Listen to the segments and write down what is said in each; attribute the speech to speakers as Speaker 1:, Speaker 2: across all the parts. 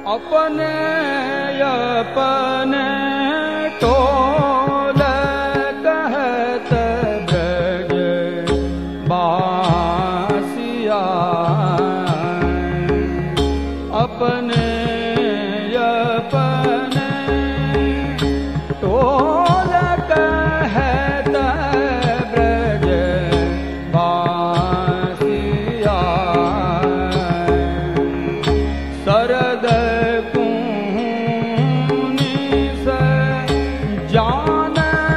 Speaker 1: अपने अपने टोल कहत ब्रज बासिया, अपने अपने टोल कहत ब्रज बासिया, शरद जान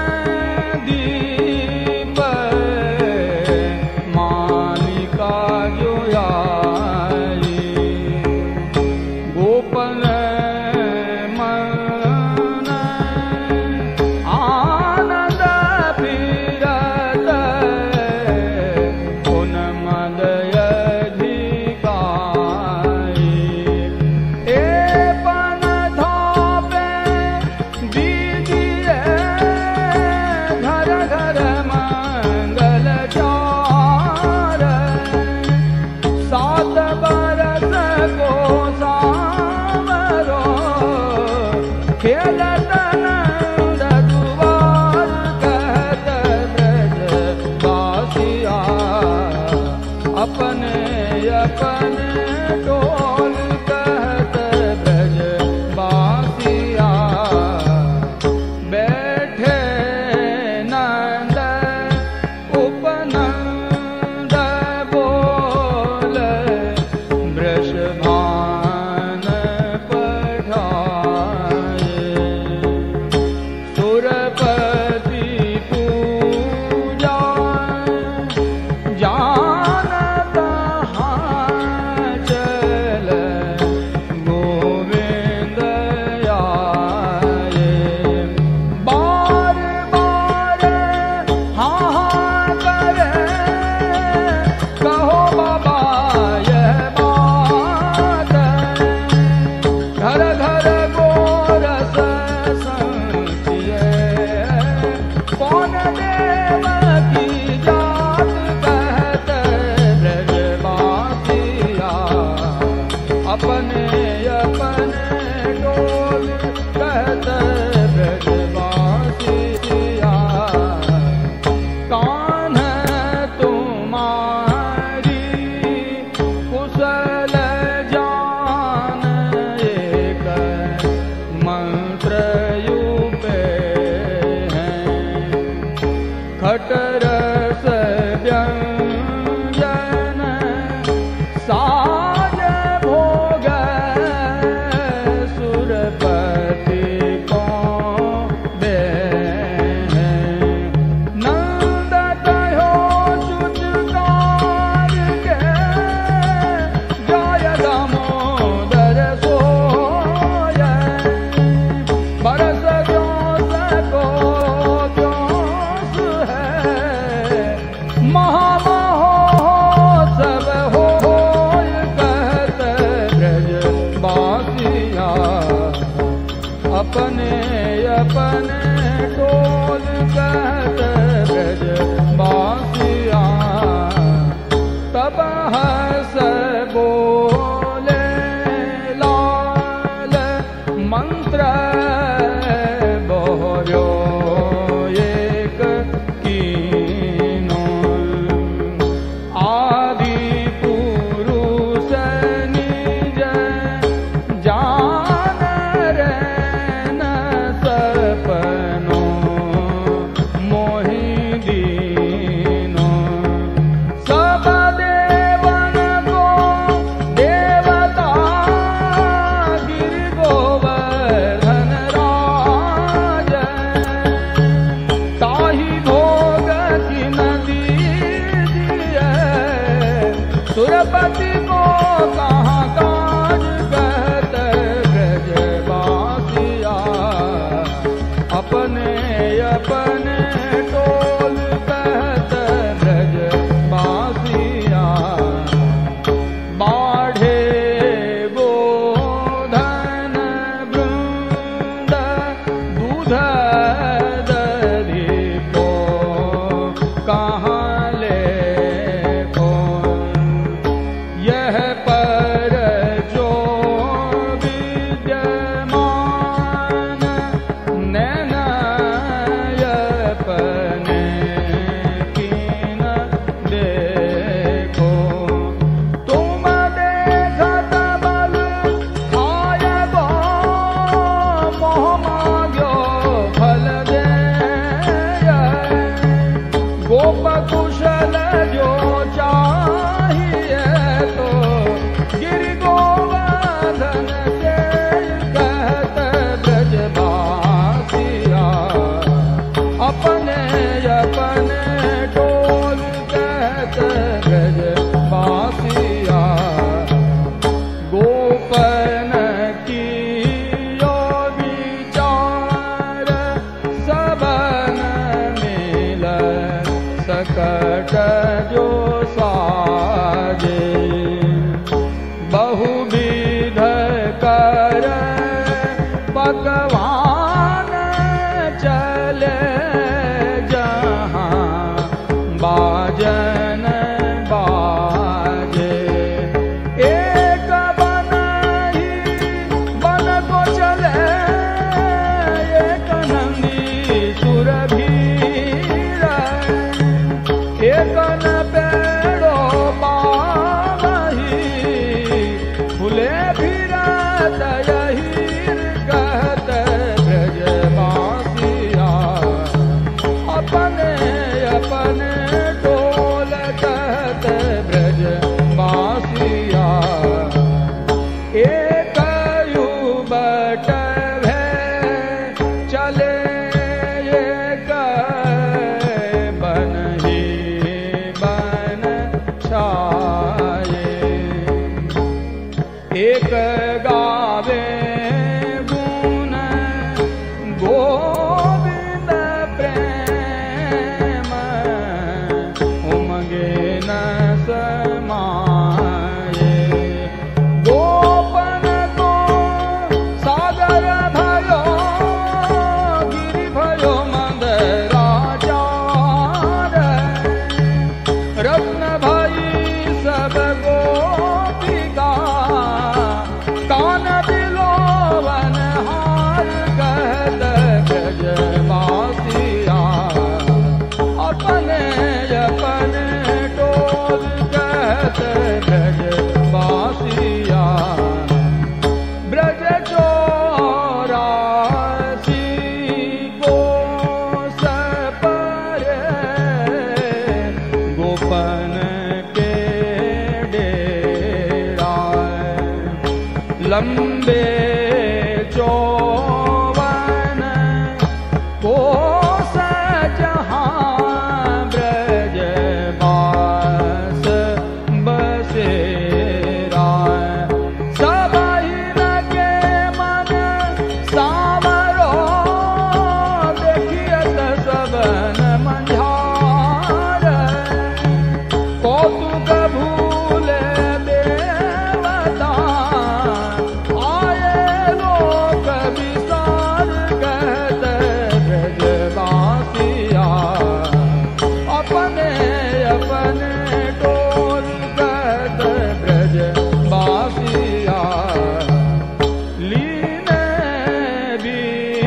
Speaker 1: दीप मालिका जो आई, गोपन मन आनंद फिरत पुन मदय धिकाई, ए पन धोपे दीजिए घर घर मंगल चार, सात बरस को सावरो खेलत नंद दुआर कहत ब्रज बासिया, अपने अपने टोल कहत ब्रज बासिया, बैठे नंद उपनंद बोल वृषभान पठाए, सुरपति पूजा जानत चल गोविंद आए, बार बार हाँ करे कहो बाबा यह बात, घर घर गोरस संचिए कौन देव की जात कहत ब्रज बासिया, अपने अपने टोल कहत ब्रज बासिया, कान तुम्हारी कुशल जान एक मंत्र यूपे हैं, खटरस व्यंजन साज भोग सुरपति को दे हैं, नंद कहो चुचकार के जय दामोदर सोय, बरस जोस को जोस है, महामहोत्सव होय कहत ब्रज बासिया, अपने अपने टोल कहत ब्रज बासिया, तब हस बोले लाल मंत्र बोर्यो एक कीनो, आदि पुरुष निज जान रैन सपनो मोहि दीनो, सब देवन को देवता गिर गोवर्धन राज, ताहि भोग की नदी दिए सुरपति को कहाँ काज कहत ब्रज बासिया, अपने अपने टोल कहत ब्रज बासिया, बाढ़े गोधन वृंद दूध दधि को कहाँ ले को, यह पर एक गावे गुण गोविंद प्रेम उमगे न समाये। गोपन को सागर भयो गिरि भयो मंदराचार रत्न भई सब गोपिका कान बिलोवन हार कहत ब्रजवासिया अपने अपने टोल कहत ब्रजवासिया। ब्रज 84 कोस परे गोपन के डेरा लंबे 54 कोस जहाँ ब्रजवास बसेरा। सबहि लगे मन सावरो देखियत सबन मंझार कौतुक भूले देवता आए लोक विसार कहत ब्रजवासिया अपने अपने टोल कहत ब्रजवासिया। लीन भी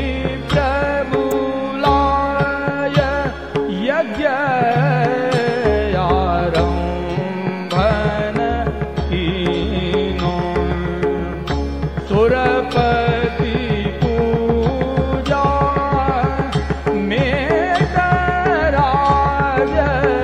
Speaker 1: प्रभुलाय यज्ञ आरंभन कीनो सुरपति पूजा मेघराज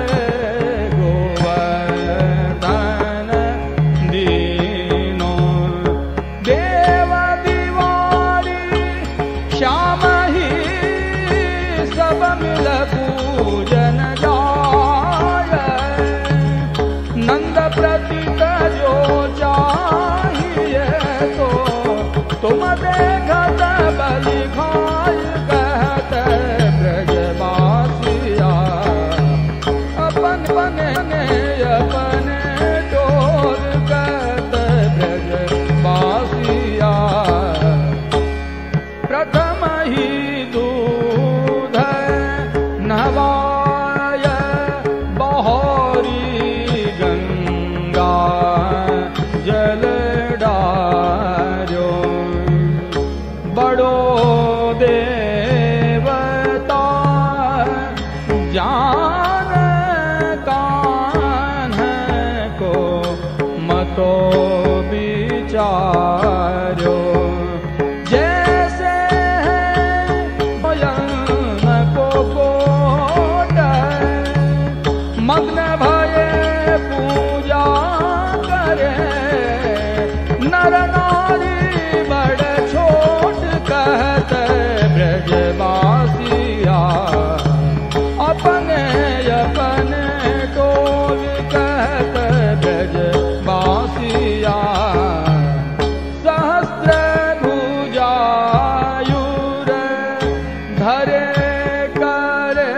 Speaker 1: गोवर्धन दीनो। देव दिवारी श्याम ही सब मिल पूजन जाय नंद प्रतीक जो चाहिए तो तुम देखत बलि खाय कहत ब्रजवासिया अपन अपने टोल कहत ब्रजवासिया। प्रथम ही दूध नहवाय बहोरी गंगा जल डार्यो बड़ो देवता जान कान्ह को मतो विचार्यो। जैसे है भयन को कोट मग्न भये पूजा करे नर नारी बड़ छोट कहत ब्रजवासिया अपने अपने टोल कहत ब्रजवासिया। सहस्त्र भुजायुर धरे करे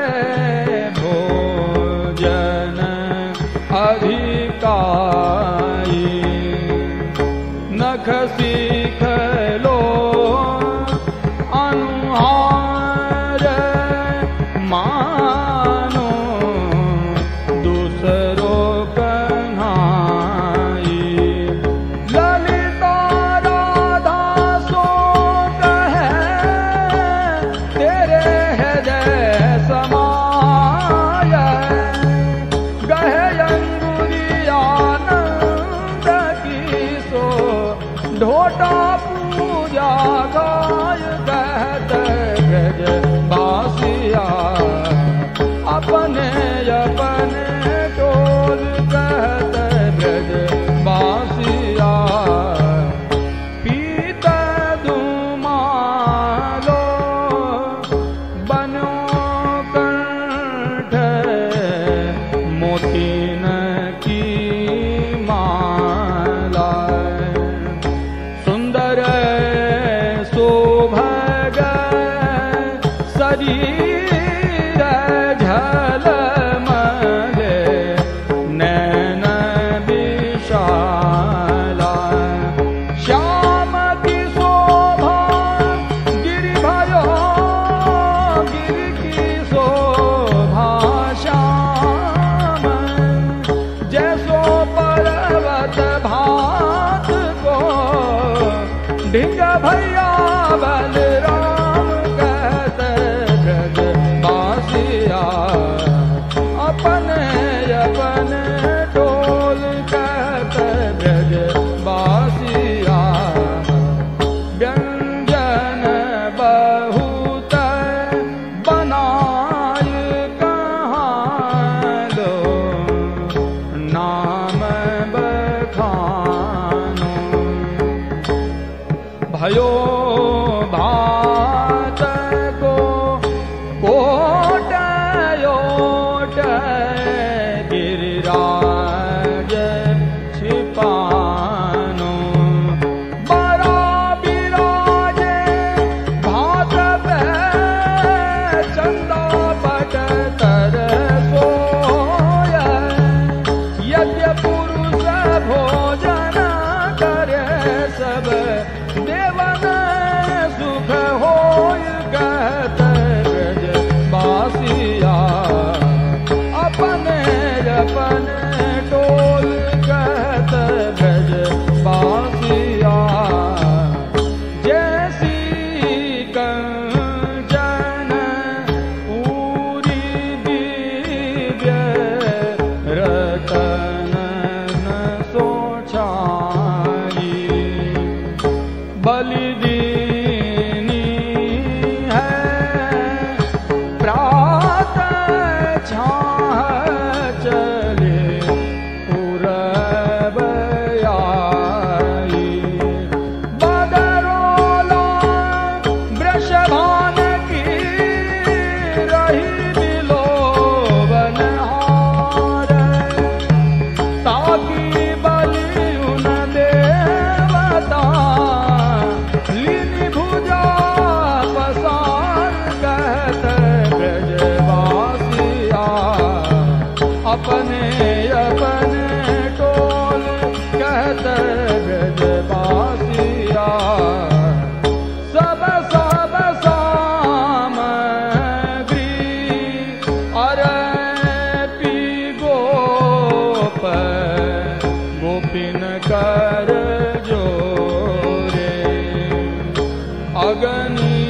Speaker 1: भोजन अधिकाई नख सीख लो अनुहार मानो दूसरो कन्हाई। ललिता राधा सो कहे तेरे हृदय समाय गहे अंगुरियानंद की सो ढोटा पूजा गाय कहत ब्रजवासिया अपने अपने टोल कहत ब्रजवासिया। पीत धुमालो बनो कंठ मोतीन की माला झलमले नैन विशाला श्याम की शोभा गिरि भयो गिरि की शोभा श्याम जैसो पर्वत भात को ढिंग भैया बलराम कहते ब्रजवासिया अपने अपने टोल कहते ब्रजवासिया व्यंजन बहुत बनाय कहाँ लो नाम बखानो भयो भात को कोटयोट गिरिराज छिपानो बड़ा बिराजे भात पे चंदा पट कर सोय यज्ञ पुरुष भोजन करे सब देवन सुख होय कहते ब्रजवासिया अपने अपने टोल कहते ब्रजवासिया जैसी कंचन पूरी दिव्य रतन न सोचाई बलि दीनी है प्रातः छाह चले पूरब आई बदरोला वृषभान की रही बिलोवन हार ताकि बलि उन देवता लीनी भुजा पसार कहते ब्रजवासिया अपने अपने टोल कहते ब्रजवासिया सब सब सामग्री अरे पी गोप गोपिन कर जोरे अगनी